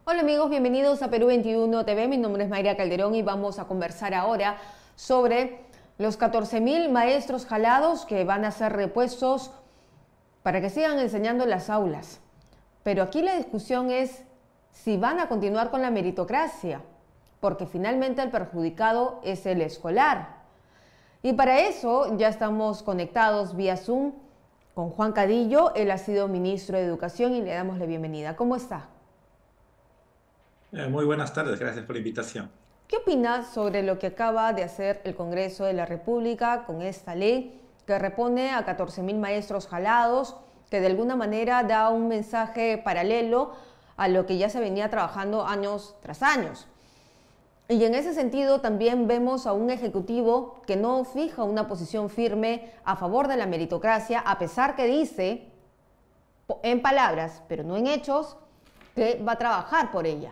Hola amigos, bienvenidos a Perú 21 TV. Mi nombre es Mayra Calderón y vamos a conversar ahora sobre los 14.000 maestros jalados que van a ser repuestos para que sigan enseñando en las aulas. Pero aquí la discusión es si van a continuar con la meritocracia, porque finalmente el perjudicado es el escolar. Y para eso ya estamos conectados vía Zoom con Juan Cadillo. Él ha sido ministro de Educación y le damos la bienvenida. ¿Cómo está? Muy buenas tardes, gracias por la invitación. ¿Qué opinas sobre lo que acaba de hacer el Congreso de la República con esta ley que repone a 14.000 maestros jalados, que de alguna manera da un mensaje paralelo a lo que ya se venía trabajando años tras años? Y en ese sentido también vemos a un ejecutivo que no fija una posición firme a favor de la meritocracia, a pesar que dice, en palabras, pero no en hechos, que va a trabajar por ella.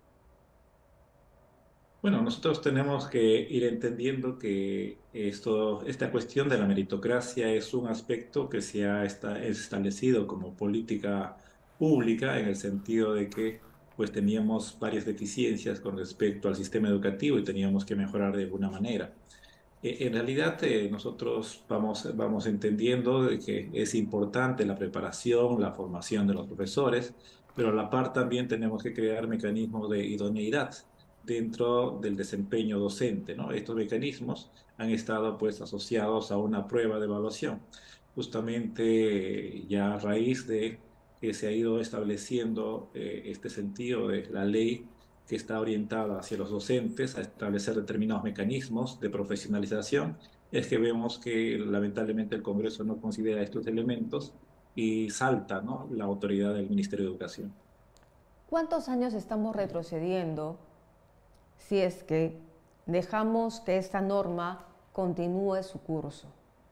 Bueno, nosotros tenemos que ir entendiendo que esta cuestión de la meritocracia es un aspecto que es establecido como política pública en el sentido de que pues teníamos varias deficiencias con respecto al sistema educativo y teníamos que mejorar de alguna manera. En realidad, nosotros vamos entendiendo de que es importante la preparación, la formación de los profesores, pero a la par también tenemos que crear mecanismos de idoneidad dentro del desempeño docente, ¿no? Estos mecanismos han estado pues asociados a una prueba de evaluación, justamente ya a raíz de que se ha ido estableciendo este sentido de la ley que está orientada hacia los docentes a establecer determinados mecanismos de profesionalización, es que vemos que lamentablemente el Congreso no considera estos elementos y salta, ¿no?, la autoridad del Ministerio de Educación. ¿Cuántos años estamos retrocediendo si es que dejamos que esta norma continúe su curso?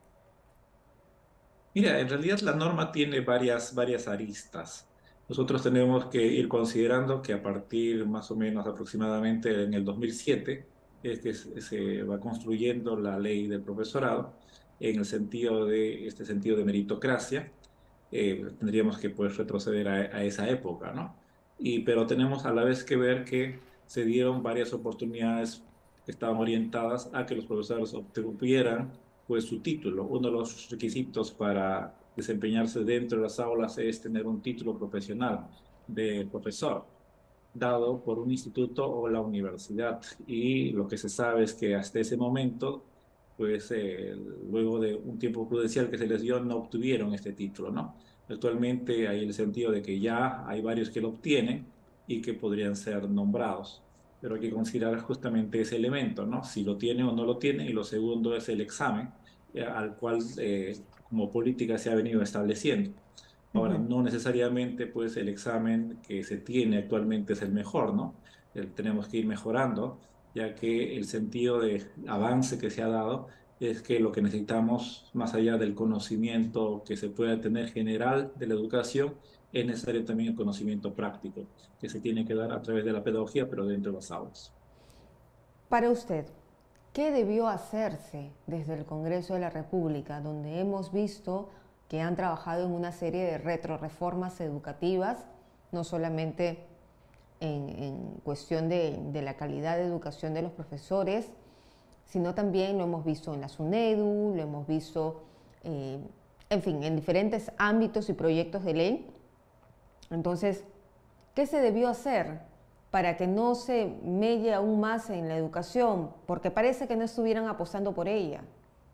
Mira, en realidad la norma tiene varias aristas. Nosotros tenemos que ir considerando que a partir más o menos aproximadamente en el 2007 es que se va construyendo la ley del profesorado en el sentido de este sentido de meritocracia. Tendríamos que pues retroceder a esa época, ¿no? Pero tenemos a la vez que ver que se dieron varias oportunidades que estaban orientadas a que los profesores obtuvieran pues su título. Uno de los requisitos para desempeñarse dentro de las aulas es tener un título profesional de profesor, dado por un instituto o la universidad. Y lo que se sabe es que hasta ese momento, pues luego de un tiempo prudencial que se les dio, no obtuvieron este título, ¿no? Actualmente hay el sentido de que ya hay varios que lo obtienen y que podrían ser nombrados. Pero hay que considerar justamente ese elemento, ¿no? Si lo tiene o no lo tiene. Y lo segundo es el examen, al cual como política se ha venido estableciendo. Ahora, no necesariamente pues el examen que se tiene actualmente es el mejor, ¿no? Tenemos que ir mejorando, ya que el sentido de avance que se ha dado es que lo que necesitamos, más allá del conocimiento que se pueda tener general de la educación, es necesario también el conocimiento práctico, que se tiene que dar a través de la pedagogía, pero dentro de las aulas. Para usted, ¿qué debió hacerse desde el Congreso de la República, donde hemos visto que han trabajado en una serie de retroreformas educativas, no solamente en cuestión de la calidad de educación de los profesores, sino también lo hemos visto en la SUNEDU, lo hemos visto, en fin, en diferentes ámbitos y proyectos de ley? Entonces, ¿qué se debió hacer para que no se melle aún más en la educación? Porque parece que no estuvieran apostando por ella.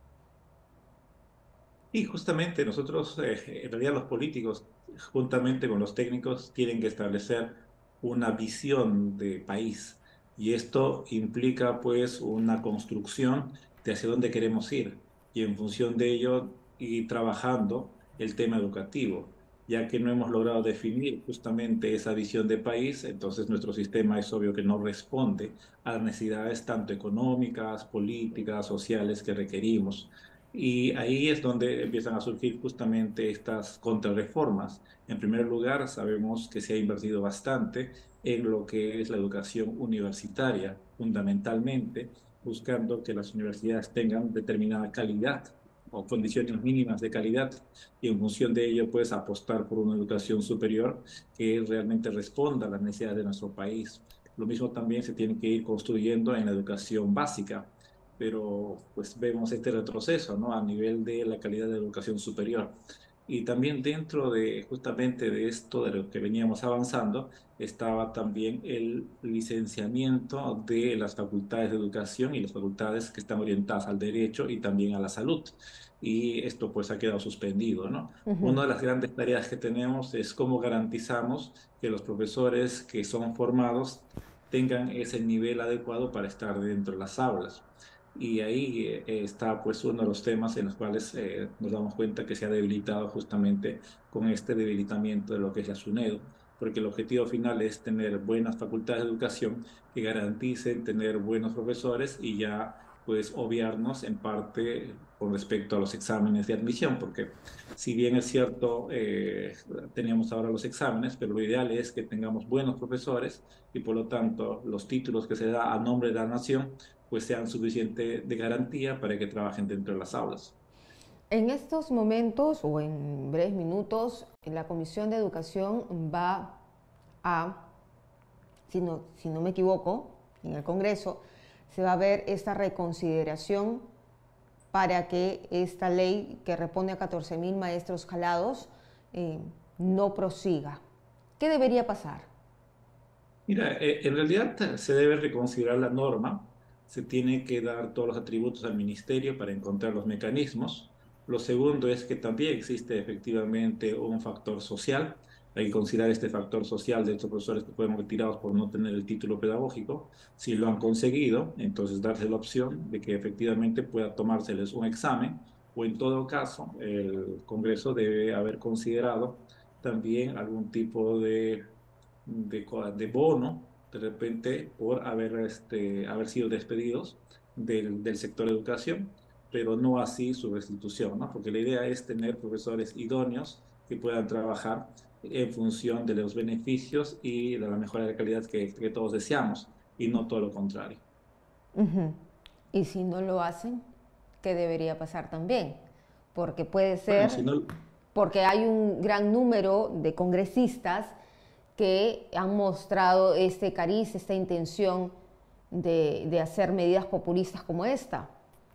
Y justamente nosotros, en realidad los políticos, juntamente con los técnicos, tienen que establecer una visión de país. Y esto implica pues una construcción de hacia dónde queremos ir. Y en función de ello, ir trabajando el tema educativo. Ya que no hemos logrado definir justamente esa visión de país, entonces nuestro sistema es obvio que no responde a las necesidades tanto económicas, políticas, sociales que requerimos. Y ahí es donde empiezan a surgir justamente estas contrarreformas. En primer lugar, sabemos que se ha invertido bastante en lo que es la educación universitaria, fundamentalmente buscando que las universidades tengan determinada calidad. o condiciones mínimas de calidad y en función de ello pues apostar por una educación superior que realmente responda a las necesidades de nuestro país. Lo mismo también se tiene que ir construyendo en la educación básica, pero pues vemos este retroceso, ¿no? A nivel de la calidad de la educación superior. Y también dentro de justamente de esto de lo que veníamos avanzando, estaba también el licenciamiento de las facultades de educación y las facultades que están orientadas al derecho y también a la salud. Y esto pues ha quedado suspendido, ¿no? Ujú. Una de las grandes tareas que tenemos es cómo garantizamos que los profesores que son formados tengan ese nivel adecuado para estar dentro de las aulas. Y ahí está pues uno de los temas en los cuales nos damos cuenta que se ha debilitado justamente con este debilitamiento de lo que es la SUNEDU, porque el objetivo final es tener buenas facultades de educación que garanticen tener buenos profesores y ya pues obviarnos en parte con respecto a los exámenes de admisión, porque si bien es cierto, teníamos ahora los exámenes, pero lo ideal es que tengamos buenos profesores y por lo tanto los títulos que se da a nombre de la nación pues sean suficiente de garantía para que trabajen dentro de las aulas. En estos momentos o en breves minutos, la Comisión de Educación va a, si no me equivoco, en el Congreso, se va a ver esta reconsideración para que esta ley que repone a 14.000 maestros jalados eh, no prosiga. ¿Qué debería pasar? Mira, en realidad se debe reconsiderar la norma, se tiene que dar todos los atributos al ministerio para encontrar los mecanismos. Lo segundo es que también existe efectivamente un factor social. Hay que considerar este factor social de estos profesores que fueron retirados por no tener el título pedagógico. Si lo han conseguido, entonces darse la opción de que efectivamente pueda tomárseles un examen o en todo caso el Congreso debe haber considerado también algún tipo de bono, de repente, por haber sido despedidos del sector educación, pero no así su restitución, ¿no? Porque la idea es tener profesores idóneos que puedan trabajar en función de los beneficios y de la mejora de calidad que todos deseamos, y no todo lo contrario. Ujú. Y si no lo hacen, ¿qué debería pasar también? Porque puede Bueno, ser, si no, porque hay un gran número de congresistas que han mostrado este cariz, esta intención de hacer medidas populistas como esta.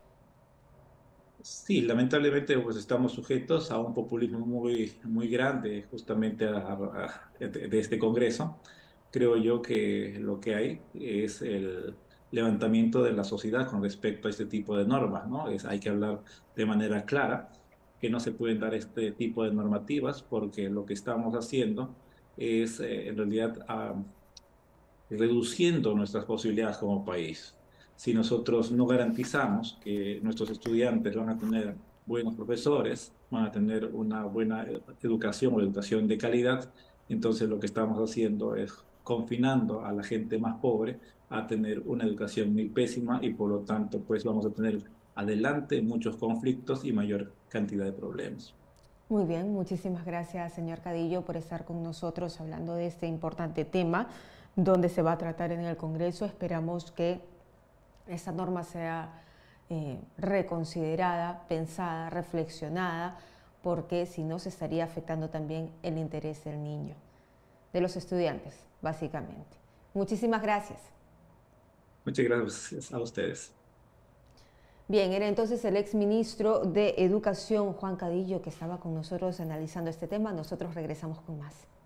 sí, lamentablemente pues estamos sujetos a un populismo muy grande justamente de este Congreso. Creo yo que lo que hay es el levantamiento de la sociedad con respecto a este tipo de normas, ¿no? Hay que hablar de manera clara que no se pueden dar este tipo de normativas porque lo que estamos haciendo es en realidad reduciendo nuestras posibilidades como país. Si nosotros no garantizamos que nuestros estudiantes van a tener buenos profesores, van a tener una buena educación o educación de calidad, entonces lo que estamos haciendo es confinando a la gente más pobre a tener una educación muy pésima y por lo tanto pues vamos a tener adelante muchos conflictos y mayor cantidad de problemas. Muy bien, muchísimas gracias, señor Cadillo, por estar con nosotros hablando de este importante tema, donde se va a tratar en el Congreso. Esperamos que esta norma sea reconsiderada, pensada, reflexionada, porque si no se estaría afectando también el interés del niño, de los estudiantes, básicamente. Muchísimas gracias. Muchas gracias a ustedes. Bien, era entonces el exministro de Educación, Juan Cadillo, que estaba con nosotros analizando este tema. Nosotros regresamos con más.